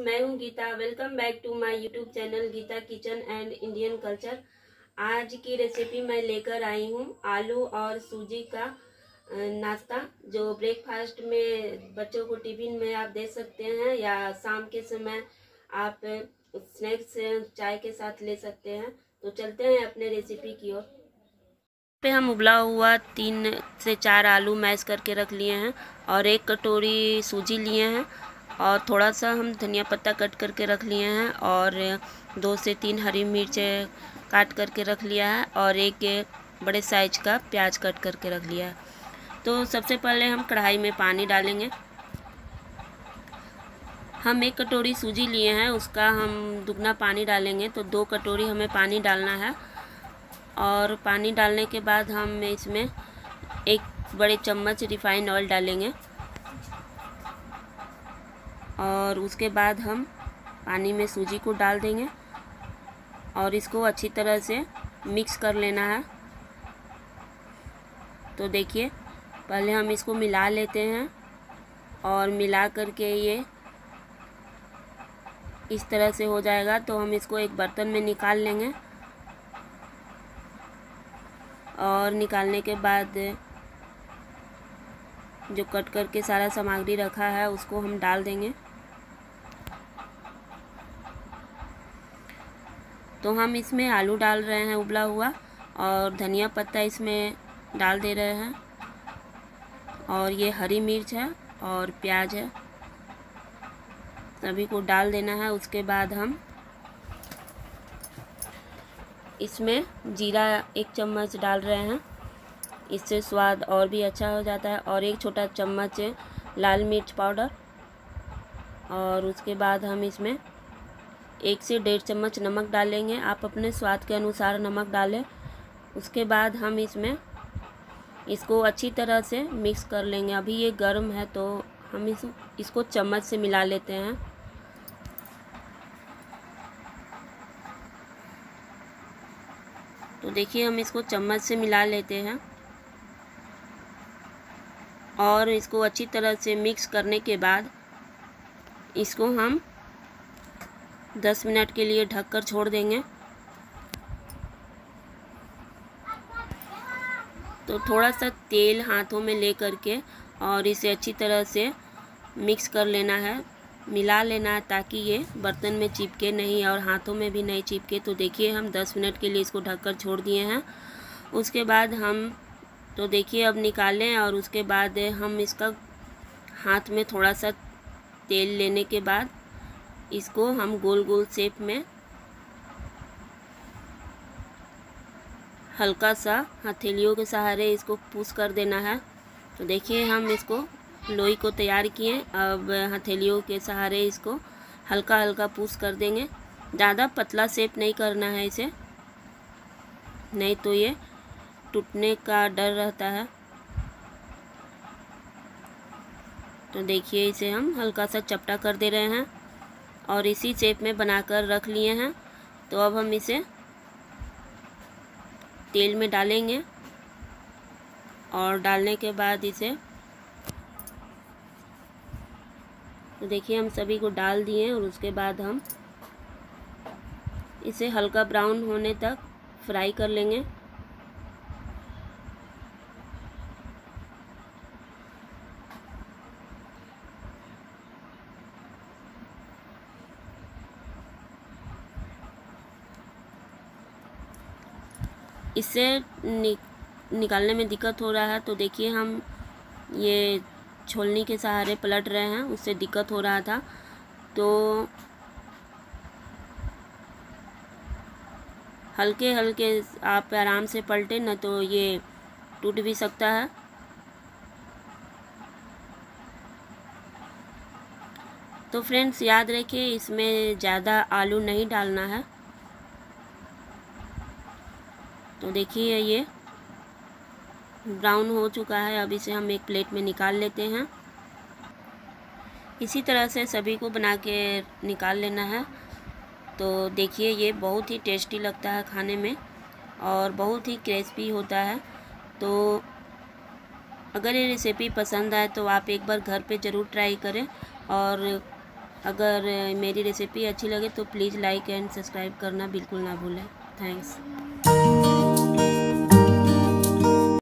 मैं हूं Gita. Welcome back to my YouTube channel Gita kitchen and Indian culture. आज की रेसिपी मैं लेकर आई हूं आलू और सूजी का नाश्ता, जो ब्रेकफास्ट में बच्चों को टिफिन में आप दे सकते हैं या शाम के समय आप स्नैक्स चाय के साथ ले सकते हैं। तो चलते हैं अपने रेसिपी की ओर। पे हम उबला हुआ 3 से 4 आलू मैश करके रख लिए हैं और 1 कटोरी सूजी लिए हैं और थोड़ा सा हम धनिया पत्ता कट करके रख लिए हैं और 2 से 3 हरी मिर्च काट करके रख लिया है और एक बड़े साइज का प्याज कट करके रख लिया है। तो सबसे पहले हम कढ़ाई में पानी डालेंगे। हम 1 कटोरी सूजी लिए हैं, उसका हम दुगना पानी डालेंगे, तो 2 कटोरी हमें पानी डालना है। और पानी डालने के बाद हम इसमें 1 बड़े चम्मच रिफाइंड ऑयल डालेंगे और उसके बाद हम पानी में सूजी को डाल देंगे और इसको अच्छी तरह से मिक्स कर लेना है। तो देखिए, पहले हम इसको मिला लेते हैं और मिला करके ये इस तरह से हो जाएगा तो हम इसको एक बर्तन में निकाल लेंगे और निकालने के बाद जो कट करके सारा सामग्री रखा है उसको हम डाल देंगे। तो हम इसमें आलू डाल रहे हैं उबला हुआ और धनिया पत्ता इसमें डाल दे रहे हैं और ये हरी मिर्च है और प्याज है, सभी को डाल देना है। उसके बाद हम इसमें जीरा 1 चम्मच डाल रहे हैं, इससे स्वाद और भी अच्छा हो जाता है, और 1 छोटा चम्मच लाल मिर्च पाउडर। और उसके बाद हम इसमें 1 से 1.5 चम्मच नमक डालेंगे, आप अपने स्वाद के अनुसार नमक डालें। उसके बाद हम इसको अच्छी तरह से मिक्स कर लेंगे। अभी ये गर्म है तो हम इसको चम्मच से मिला लेते हैं। तो देखिए, हम इसको चम्मच से मिला लेते हैं और इसको अच्छी तरह से मिक्स करने के बाद इसको हम 10 मिनट के लिए ढककर छोड़ देंगे। तो थोड़ा सा तेल हाथों में ले करके और इसे अच्छी तरह से मिक्स कर लेना है, मिला लेना है, ताकि ये बर्तन में चिपके नहीं और हाथों में भी नहीं चिपके। तो देखिए, हम 10 मिनट के लिए इसको ढककर छोड़ दिए हैं। उसके बाद हम तो देखिए अब निकालें और उसके बाद हम इसका हाथ में थोड़ा सा तेल लेने के बाद इसको हम गोल गोल शेप में हल्का सा हथेलियों के सहारे इसको पुश कर देना है। तो देखिए, हम इसको लोई को तैयार किए, अब हथेलियों के सहारे इसको हल्का हल्का पुश कर देंगे। ज़्यादा पतला शेप नहीं करना है इसे, नहीं तो ये टूटने का डर रहता है। तो देखिए, इसे हम हल्का सा चपटा कर दे रहे हैं और इसी शेप में बनाकर रख लिए हैं। तो अब हम इसे तेल में डालेंगे और डालने के बाद इसे तो देखिए, हम सभी को डाल दिए और उसके बाद हम इसे हल्का ब्राउन होने तक फ्राई कर लेंगे। इससे निकालने में दिक्कत हो रहा है तो देखिए, हम ये छोलनी के सहारे पलट रहे हैं, उससे दिक्कत हो रहा था। तो हल्के हल्के आप आराम से पलटें, न तो ये टूट भी सकता है। तो फ्रेंड्स, याद रखिए, इसमें ज़्यादा आलू नहीं डालना है। तो देखिए, ये ब्राउन हो चुका है, अब इसे हम एक प्लेट में निकाल लेते हैं। इसी तरह से सभी को बना के निकाल लेना है। तो देखिए, ये बहुत ही टेस्टी लगता है खाने में और बहुत ही क्रिस्पी होता है। तो अगर ये रेसिपी पसंद आए तो आप एक बार घर पे ज़रूर ट्राई करें और अगर मेरी रेसिपी अच्छी लगे तो प्लीज़ लाइक एंड सब्सक्राइब करना बिल्कुल ना भूलें। थैंक्स।